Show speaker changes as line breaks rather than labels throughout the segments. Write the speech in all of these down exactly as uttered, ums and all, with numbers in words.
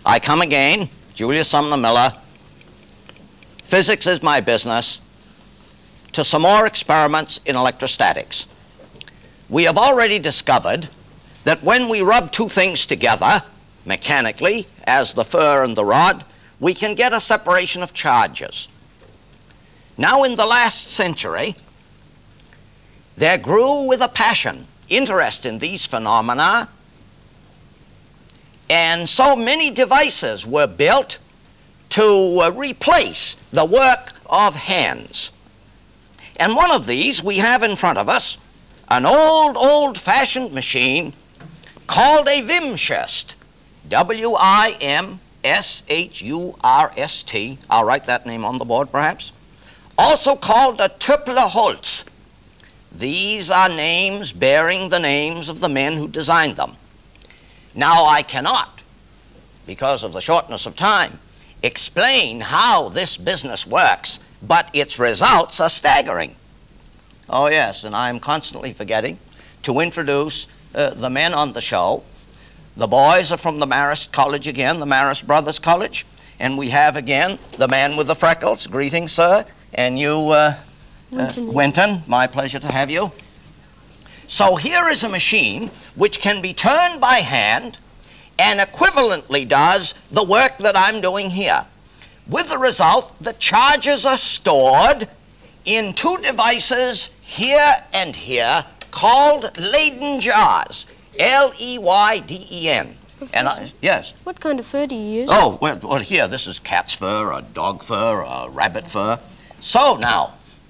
I come again, Julius Sumner Miller. Physics is my business. To some more experiments in electrostatics. We have already discovered that when we rub two things together, mechanically, as the fur and the rod, we can get a separation of charges. Now, in the last century, there grew with a passion interest in these phenomena, and so many devices were built to uh, replace the work of hands. And one of these we have in front of us, an old, old-fashioned machine called a Wimshurst, W I M S H U R S T. I'll write that name on the board, perhaps. Also called a Töpflerholz. These are names bearing the names of the men who designed them. Now, I cannot, because of the shortness of time, explain how this business works, but its results are staggering. Oh, yes, and I'm constantly forgetting to introduce uh, the men on the show. The boys are from the Marist College again, the Marist Brothers College, and we have again the man with the freckles. Greetings, sir. And you, uh,
Winton.
uh, Winton, my pleasure to have you. So here is a machine which can be turned by hand and equivalently does the work that I'm doing here. With the result, the charges are stored in two devices here and here called Leyden jars, L E Y D E N. And I, yes?
What kind of fur do you use?
Oh, well, well, here, this is cat's fur, or dog fur, or rabbit fur. So now,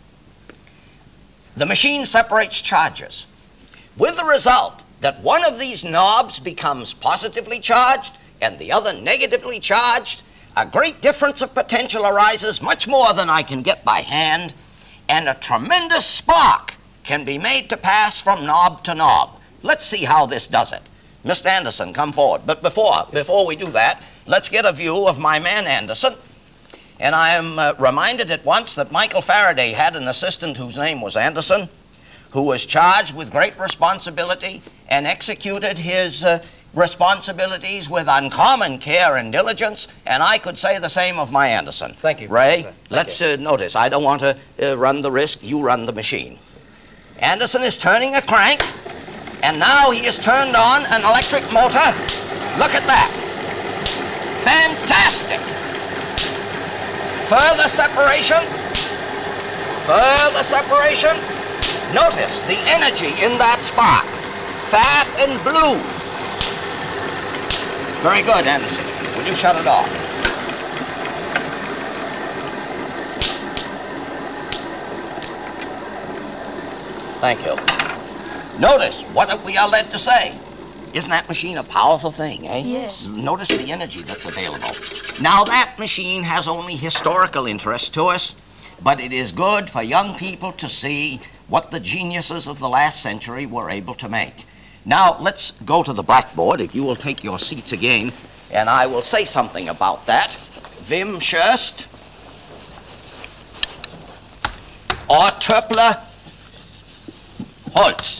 the machine separates charges, with the result that one of these knobs becomes positively charged and the other negatively charged. A great difference of potential arises, much more than I can get by hand, and a tremendous spark can be made to pass from knob to knob. Let's see how this does it. Mister Anderson, come forward. But before, before we do that, let's get a view of my man Anderson. And I am uh, reminded at once that Michael Faraday had an assistant whose name was Anderson, who was charged with great responsibility and executed his uh, responsibilities with uncommon care and diligence, and I could say the same of my Anderson.
Thank you,
Ray,
Professor. Thank
let's
you.
uh, notice, I don't want to uh, run the risk, you run the machine. Anderson is turning a crank, and now he has turned on an electric motor. Look at that. Fantastic. Further separation. Further separation. Notice the energy in that spark. Fat and blue. Very good, Anderson. Will you shut it off? Thank you. Notice what we are led to say. Isn't that machine a powerful thing, eh?
Yes.
Notice the energy that's available. Now, that machine has only historical interest to us, but it is good for young people to see what the geniuses of the last century were able to make. Now, let's go to the blackboard, if you will take your seats again, and I will say something about that. Wimshurst or Töpflerholz.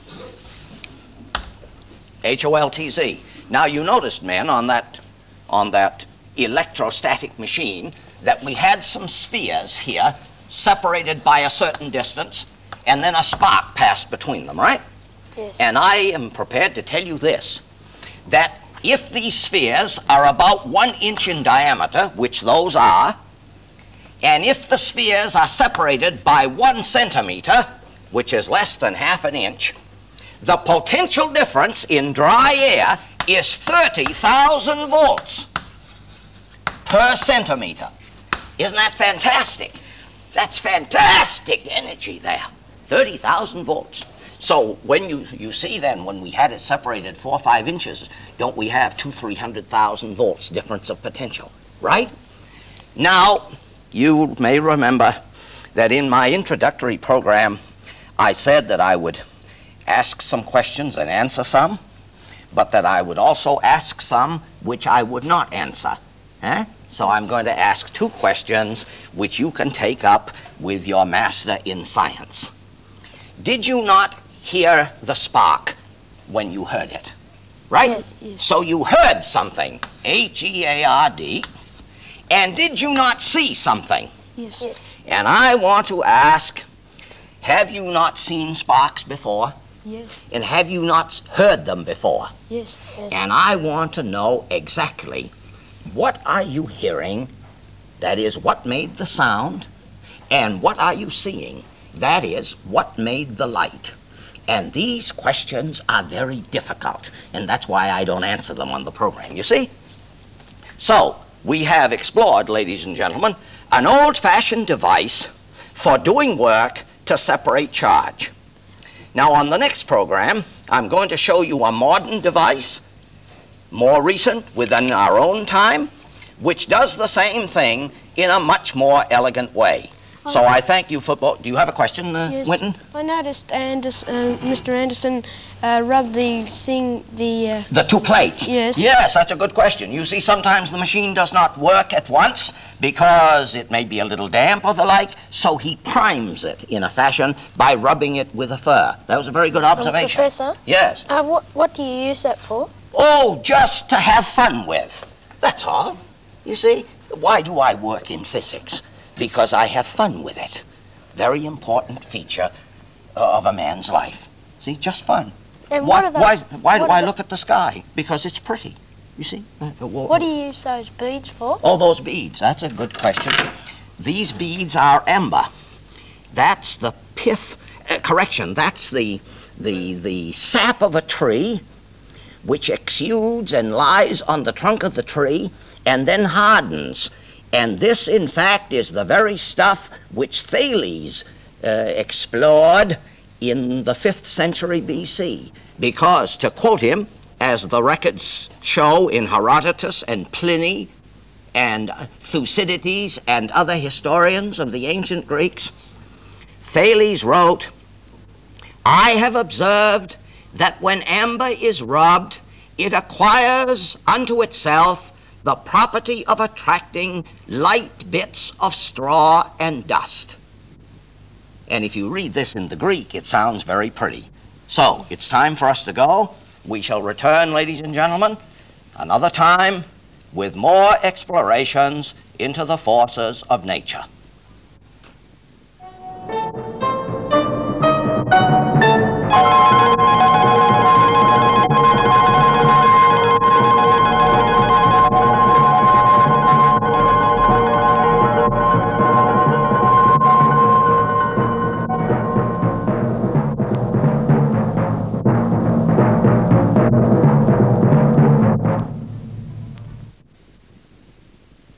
H O L T Z. Now, you noticed, men, on that, on that electrostatic machine, that we had some spheres here separated by a certain distance, and then a spark passed between them, right?
Yes.
And I am prepared to tell you this, that if these spheres are about one inch in diameter, which those are, and if the spheres are separated by one centimeter, which is less than half an inch, the potential difference in dry air is thirty thousand volts per centimeter. Isn't that fantastic? That's fantastic energy there. thirty thousand volts. So when you, you see then, when we had it separated four or five inches, don't we have two, three hundred thousand volts difference of potential, right? Now, you may remember that in my introductory program, I said that I would ask some questions and answer some, but that I would also ask some which I would not answer. Eh? So I'm going to ask two questions which you can take up with your master in science. Did you not hear the spark when you heard it? right?
Yes, yes.
So you heard something, H E A R D, and did you not see something?
Yes. Yes.
And I want to ask, have you not seen sparks before?
Yes.
And have you not heard them before?
Yes. Yes.
And I want to know exactly, what are you hearing? That is, what made the sound? And what are you seeing? That is, what made the light? And these questions are very difficult, and that's why I don't answer them on the program, you see? So, we have explored, ladies and gentlemen, an old-fashioned device for doing work to separate charge. Now, on the next program, I'm going to show you a modern device, more recent, within our own time, which does the same thing in a much more elegant way. So I thank you for both. Do you have a question, uh,
Yes.
Winton?
I noticed Anders, uh, Mister Anderson uh, rubbed the thing, the... Uh,
The two plates?
Yes.
Yes, that's a good question. You see, sometimes the machine does not work at once because it may be a little damp or the like, so he primes it in a fashion by rubbing it with a fur. That was a very good observation.
Professor?
Yes.
Uh, what, what do you use that for?
Oh, just to have fun with. That's all. You see, why do I work in physics? Because I have fun with it. Very important feature uh, of a man's life. See, just fun.
And
why
what are those,
why, why do
what
I
are
look at the sky? Because it's pretty. You see? Uh, uh, wh-
What do you use those beads for?
Oh, those beads. That's a good question. These beads are amber. That's the pith, uh, correction, that's the, the, the sap of a tree which exudes and lies on the trunk of the tree and then hardens. And this, in fact, is the very stuff which Thales uh, explored in the fifth century B C. Because, to quote him, as the records show in Herodotus and Pliny and Thucydides and other historians of the ancient Greeks, Thales wrote, "I have observed that when amber is rubbed, it acquires unto itself the property of attracting light bits of straw and dust." And if you read this in the Greek, it sounds very pretty. So, it's time for us to go. We shall return, ladies and gentlemen, another time with more explorations into the forces of nature.